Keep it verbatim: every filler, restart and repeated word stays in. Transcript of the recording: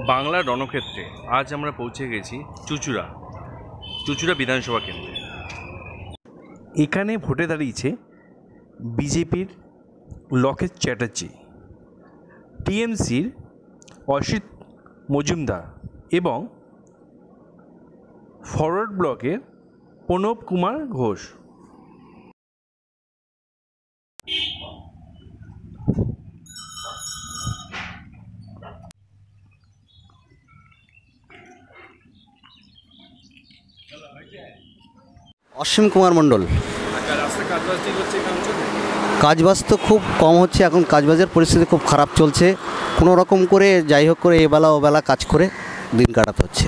বাংলা রণক্ষেত্রে আজ আমরা পৌঁছে গেছি চুঁচুড়া চুঁচুড়া বিধানসভা কেন্দ্রে। এখানে ভোটে দাঁড়িয়েছে বিজেপির লকেট চ্যাটার্জি, টিএমসির অসিত মজুমদার এবং ফরওয়ার্ড ব্লকের প্রণব কুমার ঘোষ। অসীম কুমার মণ্ডল। কাজবাজ তো খুব কম হচ্ছে, এখন কাজবাজের পরিস্থিতি খুব খারাপ চলছে। কোনো রকম করে যাই হোক করে এবেলা ওবেলা কাজ করে দিন কাটাতে হচ্ছে।